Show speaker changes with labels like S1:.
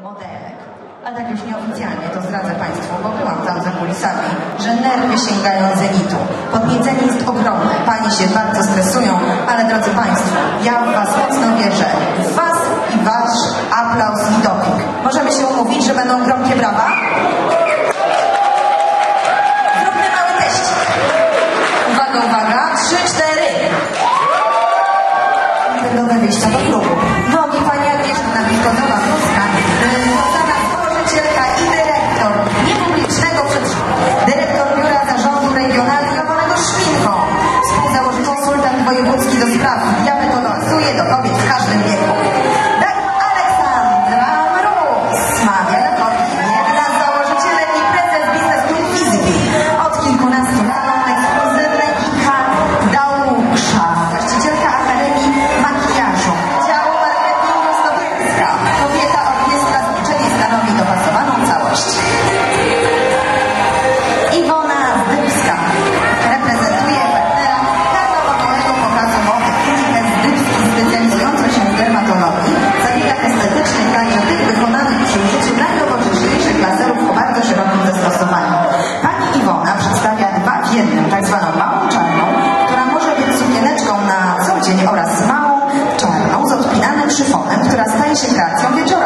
S1: modelek. A tak już nieoficjalnie to zdradzę Państwu, bo byłam tam za kulisami, że nerwy sięgają zenitu. Podniecenie jest ogromne, Panie się bardzo stresują, ale drodzy Państwo, ja w Was mocno wierzę. W Was i Wasz aplauz i doping. Możemy się umówić, że będą gromkie brawa? Zróbmy mały teścik. Uwaga, uwaga, 3, 4. Będą wyjścia do klubu. Drogi Pani Agnieszka Wiśkonowa, założycielka i dyrektor niepublicznego przedszkola, dyrektor Biura Zarządu Regionalnego Szpinką, współzałożyciel konsultant wojewódzki do spraw ja metodoryzuję do kobiet w każdym wieku. Aleksandra Mróz, mawia do kobiet, jedna z założycielek i prezes Biznes Club Fizyki. Od kilkunastu lat ekskluzywnej IKA Dałusza, właścicielka Akademii Makijażu, działu marketingu Stowiecka, kobieta orkiestra zliczenie stanowi dopasowaną całość. Iwona Zdybska reprezentuje partnera karnawałowego pokazu mody, klinikę Zdybski specjalizującą się w dermatologii, zabiegach estetycznych, także tych wykonanych przy użyciu najnowocześniejszych laserów o bardzo szerokim zastosowaniu. Pani Iwona przedstawia 2 w 1, tak zwaną małą czarną, która może być sukieneczką na co dzień oraz małą czarną z odpinanym szyfonem, która staje się kreacją wieczorową.